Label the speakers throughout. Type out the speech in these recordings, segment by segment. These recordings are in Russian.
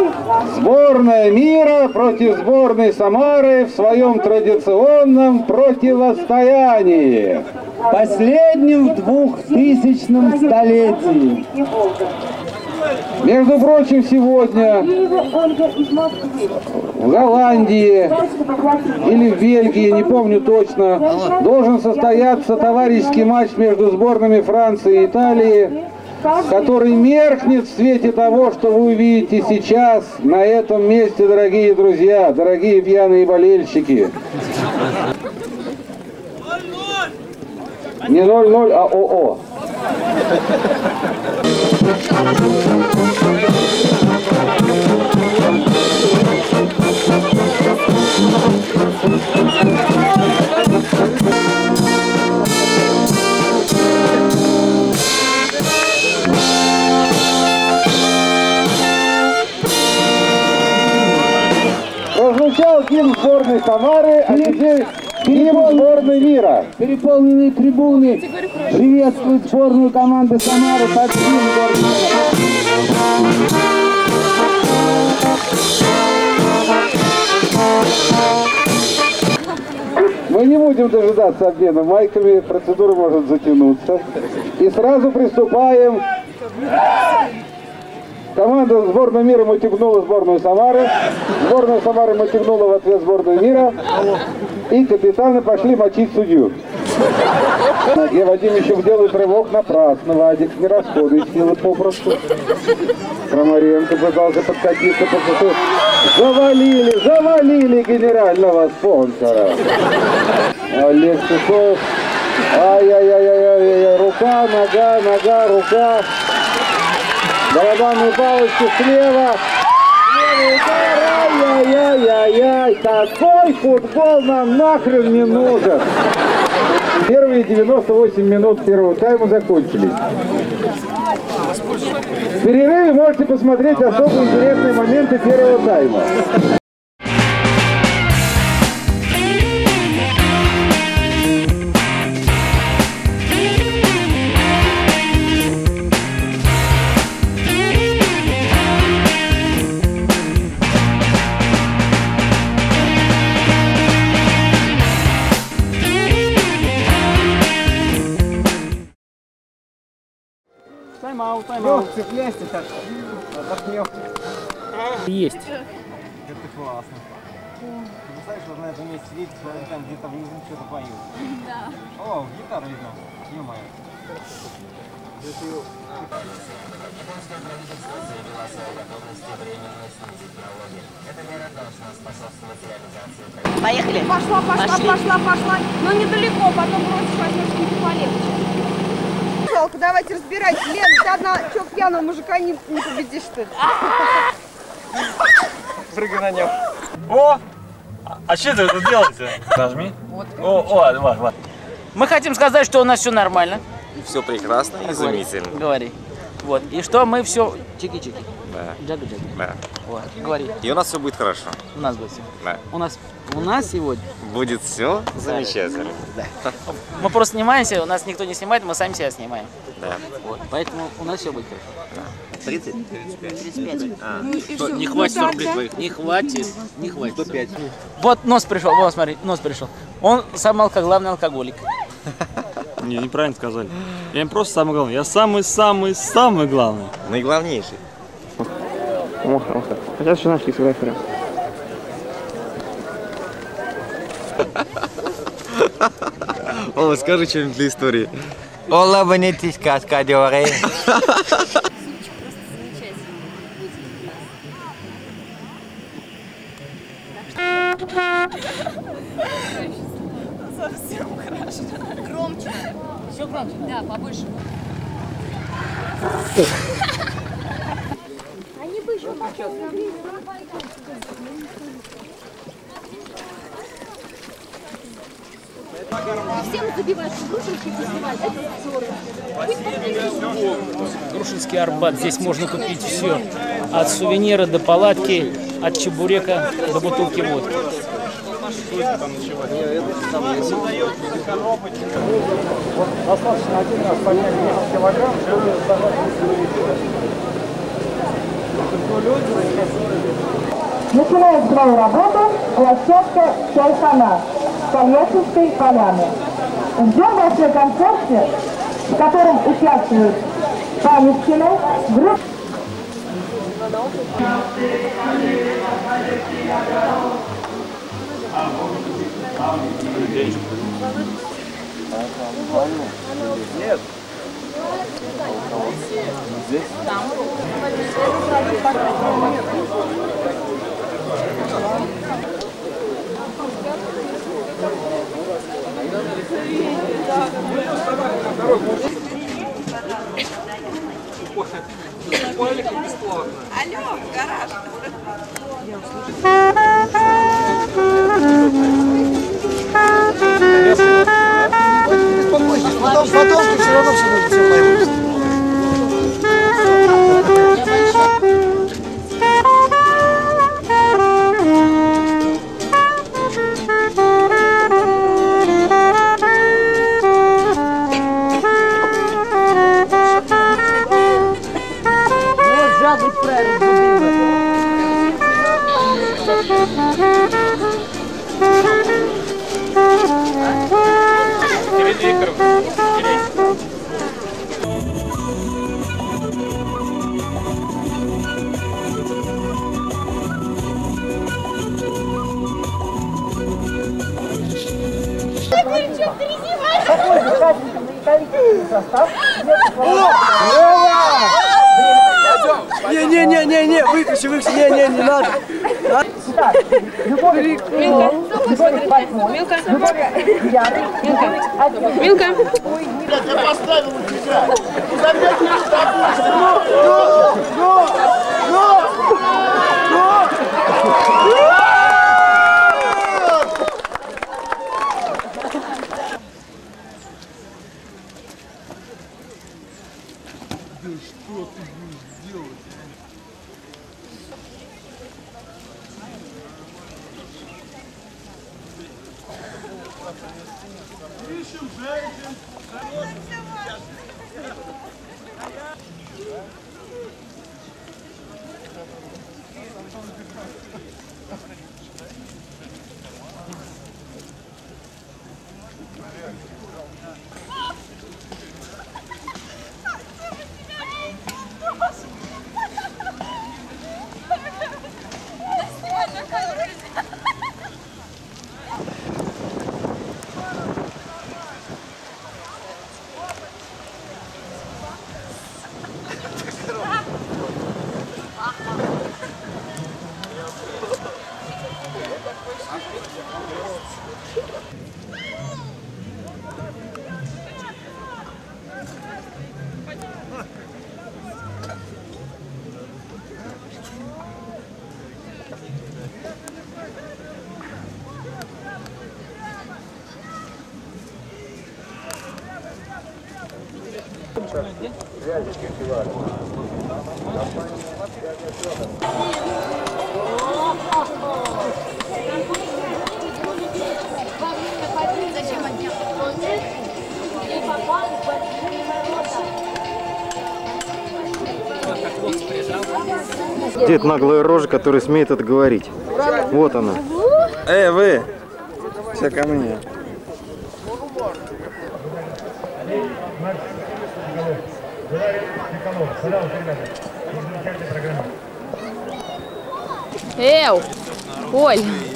Speaker 1: Сборная мира против сборной Самары в своем традиционном противостоянии.
Speaker 2: Последнем в 2000 столетии.
Speaker 1: Между прочим, сегодня в Голландии или в Бельгии, не помню точно, должен состояться товарищеский матч между сборными Франции и Италии, который меркнет в свете того, что вы увидите сейчас на этом месте, дорогие друзья, дорогие пьяные болельщики. Не 0-0, а ОО. Прозвучал гимн сборной Самары, а теперь гимн сборной мира.
Speaker 2: Переполненные трибуны приветствуют сборную команды Самары под гимн сборной мира.
Speaker 1: Мы не будем дожидаться обмена майками, процедура может затянуться. И сразу приступаем. Команда сборной мира мотивнула сборную Самары. Сборная Самары мотивнула в ответ сборную мира. И капитаны пошли мочить судью. Где Вадимичев делает рывок напрасно. Вадик не расходует силы попросту. Крамаренко пытался подкатиться. Завалили генерального спонсора. Олег Сухов. Ай-яй-яй-яй-яй. Рука, нога, рука. Барабанные палочки слева. Ай-яй-яй-яй. Такой футбол нам нахрен не нужен. Первые 98 минут первого тайма закончились. В перерыве можете посмотреть особо интересные моменты первого тайма.
Speaker 3: Тайм-аут.
Speaker 2: Цепляйся так. Отдохнем.
Speaker 3: Есть.
Speaker 4: Это классно. Ты представляешь, вот на этом месте сидит, там где-то внизу что-то поют. Да. О, гитару видно. Ё-моё.
Speaker 5: Японское правительство заявило о своей готовности временно снизить налоги. Эта мера должна способствовать реализации проекта.
Speaker 6: Поехали.
Speaker 7: Пошла. Но недалеко, потом бросишь, возьмешь какие-то полегче. Жалко, давайте разбирайтесь. Лена, ты одна, чё, пьяного мужика не победишь, что ли?
Speaker 4: Прыгай на нем. О! А что ты тут делаете? Нажми. Вот.
Speaker 3: Мы хотим сказать, что у нас все нормально.
Speaker 8: Все прекрасно и изумительно.
Speaker 3: Говори. Вот. И что мы все... Чики-чики.
Speaker 8: Да.
Speaker 3: Джага-джага.
Speaker 8: Да.
Speaker 3: Вот. Говори.
Speaker 8: И у нас все будет хорошо.
Speaker 3: У нас будет все.
Speaker 8: Да.
Speaker 3: У нас сегодня...
Speaker 8: Будет все замечательно.
Speaker 3: Да. Мы просто снимаемся, у нас никто не снимает, мы сами себя снимаем.
Speaker 8: Да.
Speaker 3: Вот. Поэтому у нас все будет хорошо.
Speaker 8: Да. 30?
Speaker 3: 35.
Speaker 7: Что,
Speaker 3: не хватит 100 рублей твоих. Не хватит. 105. Вот нос пришел, вот смотри, нос пришел. Он самый главный алкоголик.
Speaker 4: Не, неправильно сказали. Я им просто самый главный. Я самый главный.
Speaker 8: Наиглавнейший.
Speaker 2: Сейчас еще нашли фотографию.
Speaker 8: О, скажи что-нибудь для истории.
Speaker 5: Улыбнитесь, каскадеры.
Speaker 7: Совсем хорошо. Громче.
Speaker 6: Все громче? Да, побольше.
Speaker 7: Они бы еще всем забивают грушечки, посылать. Это здорово.
Speaker 3: Грушинский Арбат. Здесь можно купить все. От сувенира до палатки, от чебурека до бутылки водки.
Speaker 1: Вот достаточно один раз поднять 10 килограмм, чтобы
Speaker 9: Начинает свою работу площадка «Чайхана» Тольяттинской поляны. Ждем вас на концерте, в котором участвуют Панискины, группа.
Speaker 2: Нет. Здесь? Там.
Speaker 7: Алло, гараж.
Speaker 2: Потом ты все равно все поймешь. Не, выключи, не надо.
Speaker 6: Милка.
Speaker 10: Я поставил у тебя. За 5 минут
Speaker 8: Где эта наглая рожа, которая смеет это говорить? Вот она. Вы! Все ко мне.
Speaker 6: Оль!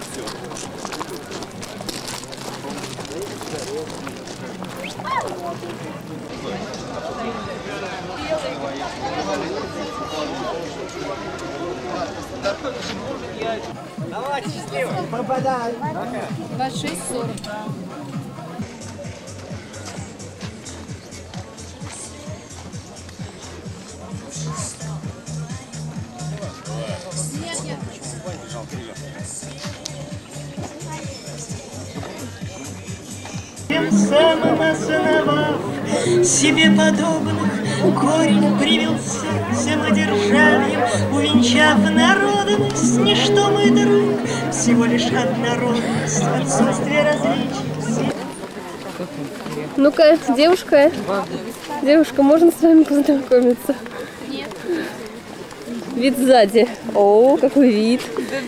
Speaker 2: Давай, счастливо.
Speaker 6: 26:40.
Speaker 11: Тем самым основав себе подобных, корень привился самодержавием, увенчав народность, не что мы друг, всего лишь однородность, отсутствие различий.
Speaker 6: Ну-ка, девушка, можно с вами познакомиться? Нет. Вид сзади. О, какой вид.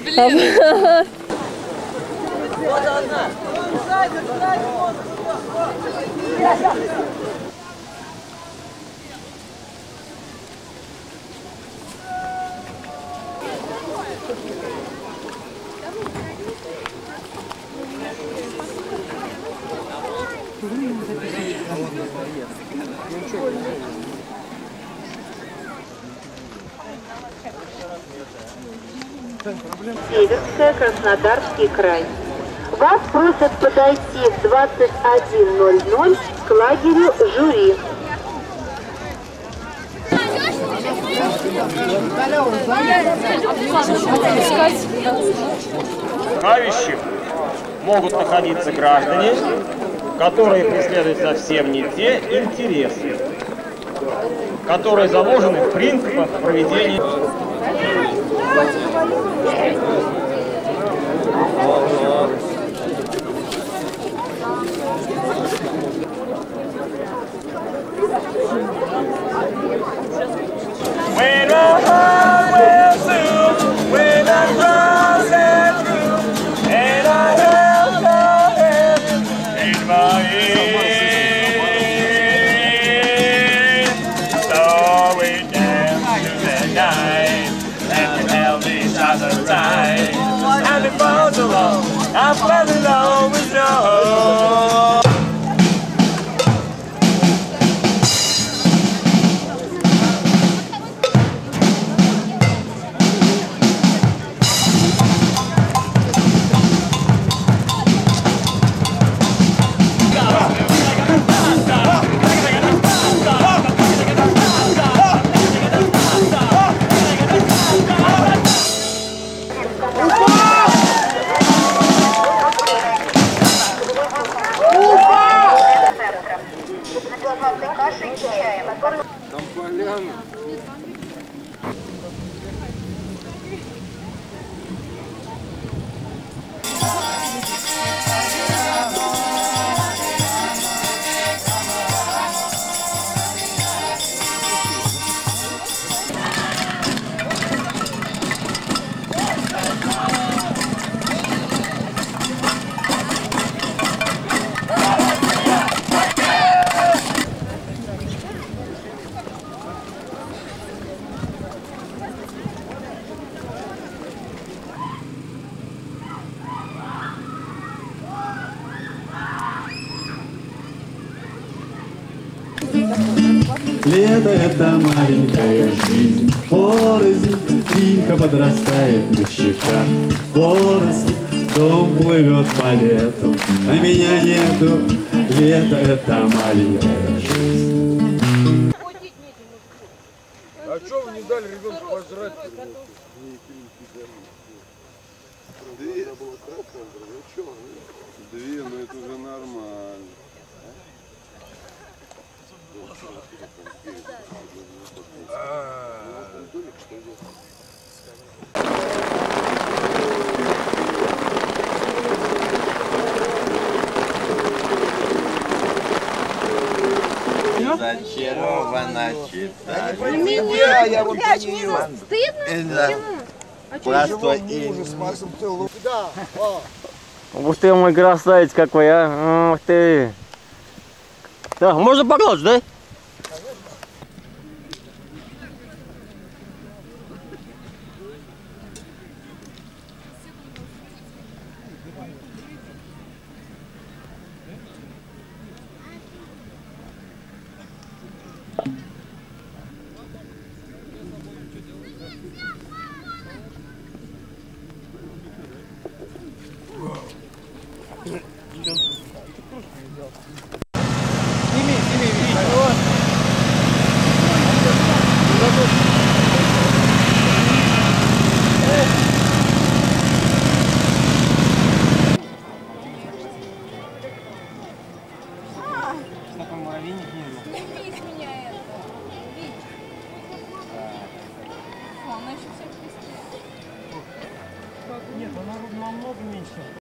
Speaker 9: Северская, Краснодарский край. Вас просят подойти в 21:00 к лагерю жюри.
Speaker 12: В Хавище могут находиться граждане, которые преследуют совсем не те интересы, которые заложены в принципах проведения. When our heart will soon, when our cross and through, and I held your hand in my hand. So we danced through the night, and we held each other tight, and we both alone, I fell in love with you.
Speaker 1: Там поляна.
Speaker 13: Лето — это маленькая жизнь, порознь, тихо подрастает на щеках. Порознь, дом плывет по лету, а меня нету. Лето — это маленькая жизнь.
Speaker 1: А что вы не дали ребенку пожрать? Две, ну это уже нормально.
Speaker 14: Зачарована читать.
Speaker 10: Меня, я вот за нее.
Speaker 14: Это простой и...
Speaker 10: Да,
Speaker 8: Ух ты, мой красавец какой, а! Ух ты! Так, можно погладить, да?
Speaker 12: Нет, она намного меньше.